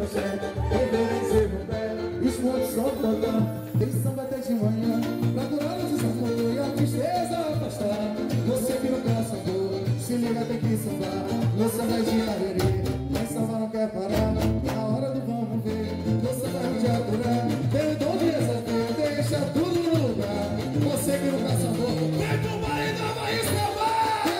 Esconde só o botão. Tem samba até de manhã pra curar o desamor e a tristeza afastar. Você que não quer sabor, se liga, tem que sambar. No samba de arerê, mas samba não quer parar. Na hora do vamos ver, você vai te aturar. Tem dom de resolver, deixa tudo no lugar. Você que não quer sabor, vem pro baile da Bahia sambar.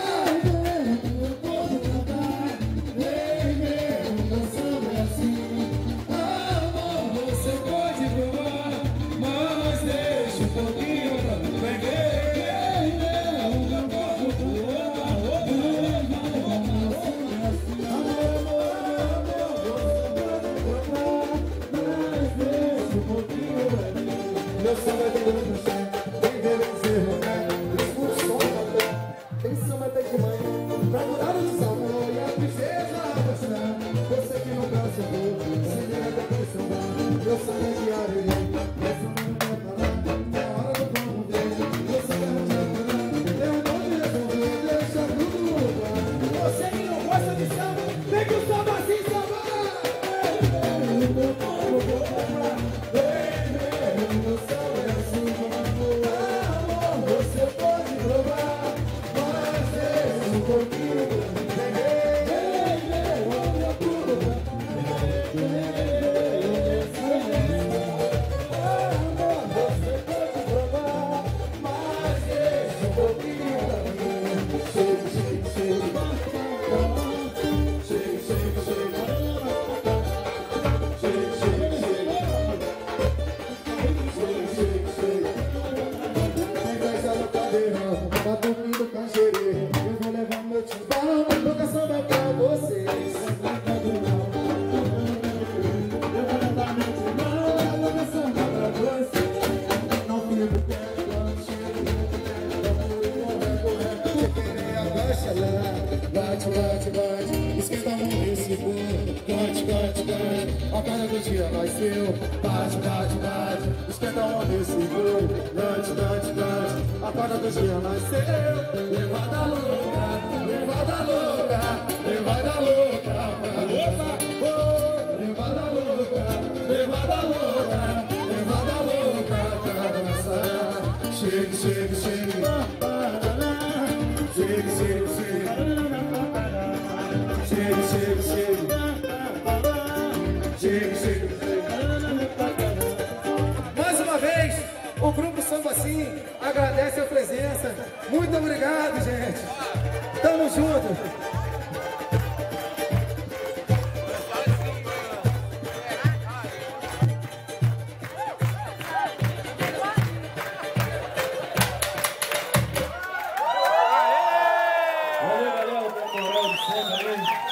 Meu samba de você, vem ver vencer, escuta o som da dor. Tem samba até de manhã, pra curar o desamor e a tristeza afastar. Você que não quer sabor, se liga até que sambar. Meu samba de areia, meu samba não quer parar. Na hora do vamos ver, você quer te aturar. Tem um dom de resolver, deixa tudo no lugar. Você que não gosta de samba, vem que o samba assim sambar. Tá dormindo com xerê, eu vou levar meu timbal, toca samba pra vocês. Eu vou levar meu timbal, toca samba pra vocês. Não fico quieto, não chego, você querer abaixa lá. Bate, bate, bate, esquenta a mão nesse bolo. Cante, cante, cante, a cara do dia nasceu. Bate, bate, bate, esquenta a mão nesse bolo. Cante, cante, cante, a cara do dia nasceu. Levada louca, levada louca, levada louca, levada louca, levada louca, levada louca pra dançar. Chega, chega, chega, chega, chega, chega. Chega, chega, chega. Chega, chega, chega. Mais uma vez, o grupo Samba Sim agradece a presença. Muito obrigado, gente. Tamo junto. Valeu, galera, pela moral de sempre,